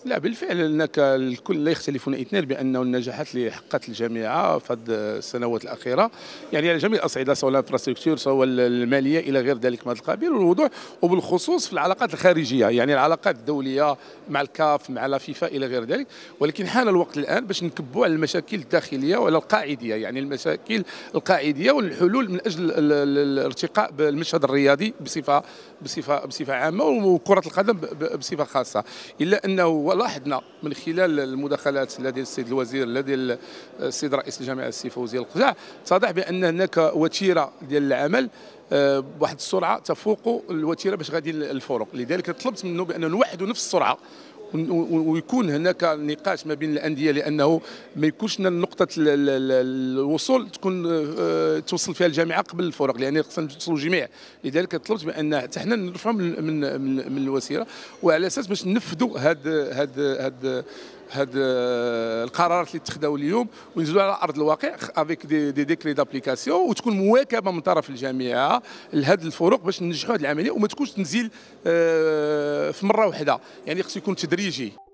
لا بالفعل هناك الكل لا يختلفون اثنان بانه النجاحات اللي حققت الجامعه في هذه السنوات الاخيره يعني على جميع الاصعده سواء الانفراستركتور سواء الماليه الى غير ذلك من هذا القبيل والوضوح وبالخصوص في العلاقات الخارجيه يعني العلاقات الدوليه مع الكاف مع لا فيفا الى غير ذلك. ولكن حان الوقت الان باش نكبوا على المشاكل الداخليه وعلى القاعديه يعني المشاكل القاعديه والحلول من اجل الارتقاء بالمشهد الرياضي بصفه عامه وكره القدم بصفه خاصه. الا انه لاحظنا من خلال المداخلات لدى السيد الوزير لدى السيد رئيس الجامعه السي فوزي القزاع اتضح بان هناك وتيره ديال العمل بواحد السرعه تفوق الوتيره باش غادي الفرق. لذلك طلبت منه بان نوحدوا نفس السرعه ويكون هناك نقاش ما بين الانديه لانه ما يكونش نقطه الوصول تكون توصل فيها الجامعه قبل الفرق لان خصنا توصلوا الجميع. لذلك طلبت بان حتى حنا نرفعوا من الوسيله وعلى اساس باش ننفذوا هاد القرارات اللي اتخذوا اليوم ونزلوا على ارض الواقع افيك دي ديكري دابليكاسيون وتكون مواكبه من طرف الجامعه لهذه الفروق باش ننجحوا هذه العمليه وما تكونش تنزيل في مره واحده يعني خصو يكون تدريجي.